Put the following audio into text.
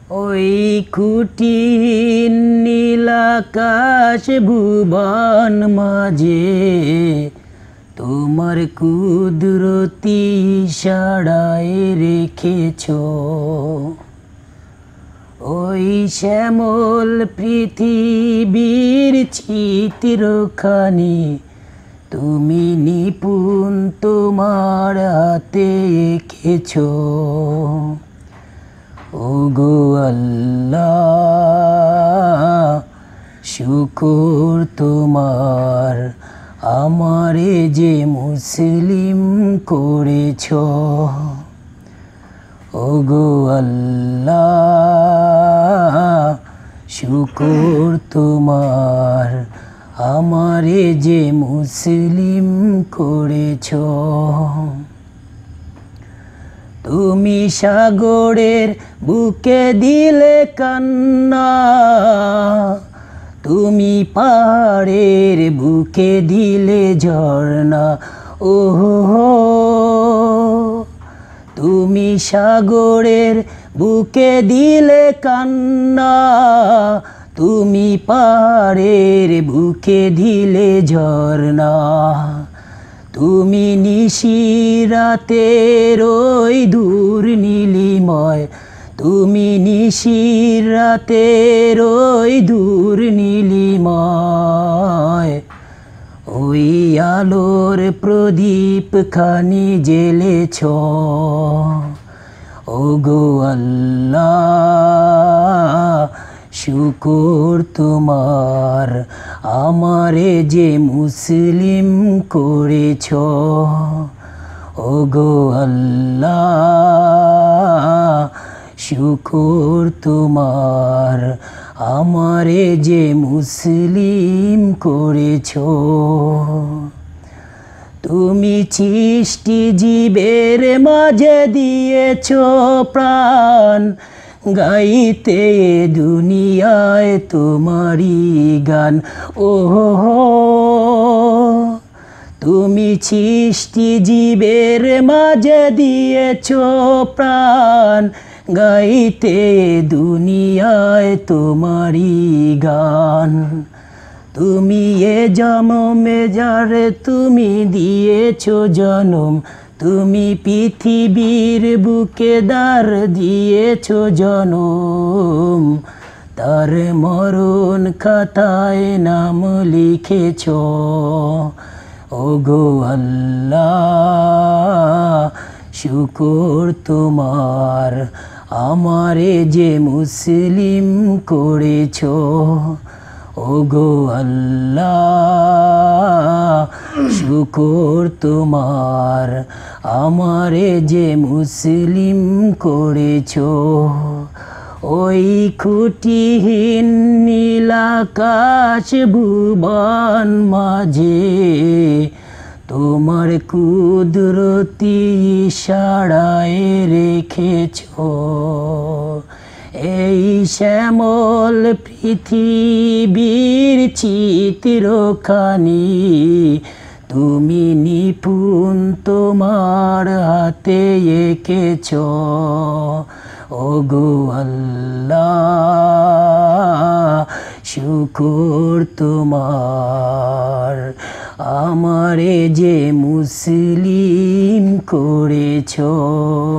ওই খুঁটিহীন নীলাকাশ ভুবন মাঝে তোমার কুদরতি ইশারায় রেখেছ ওই শ্যামল পৃথিবীর চিত্রখানি তুমি নিপুণ তোমার হাতে এঁকেছ। ওগো আল্লাহ শুকর তোমার আমারে যে মুসলিম করেছ। ওগো আল্লাহ শুকর তোমার আমারে যে মুসলিম করেছ। তুমি সাগরের বুকে দিলে কান্না, তুমি পাহাড়ের বুকে দিলে ঝর্ণা। ওহো তুমি সাগরের বুকে দিলে কান্না, তুমি পাহাড়ের বুকে দিলে ঝর্ণা। তুমি নিশিরাতের ওই দূর নীলিময়, তুমি নিশিরাতের ওই দূর নীলিময়, ওই আলোর প্রদীপ খানি জ্বেলেছ। ওগো আল্লাহ শুকর তোমার আমারে যে মুসলিম করেছ। ওগো আল্লাহ শুকর তোমার আমারে যে মুসলিম করেছ। তুমি সৃষ্টি জীবের মাঝে দিয়েছ প্রাণ, গাইতে দুনিয়ায় তোমারি গান। ওহো তুমি সৃষ্টি জীবের মাঝে দিয়েছ প্রাণ, গাইতে দুনিয়ায় তোমারি গান। তুমি এ জনমে যারে তুমি দিয়েছ জনম, তুমি পৃথিবীর বুকে দ্বার দিয়েছ জনম, তার মরণ খাতায় নাম লিখেছ। ওগো আল্লাহ শুকর তোমার আমারে যে মুসলিম করেছ। ওগো আল্লাহ শুকর তোমার আমারে যে মুসলিম করেছ। ওই খুঁটিহীন নীলাকাশ ভুবন মাঝে তোমার কুদরতি ইশারায় রেখেছ। এই শ্যামল পৃথিবীর চিত্রখানি তুমি নিপুণ তোমার হাতে এঁকেছ। ওগো আল্লাহ শুকর তোমার আমারে যে মুসলিম করেছ।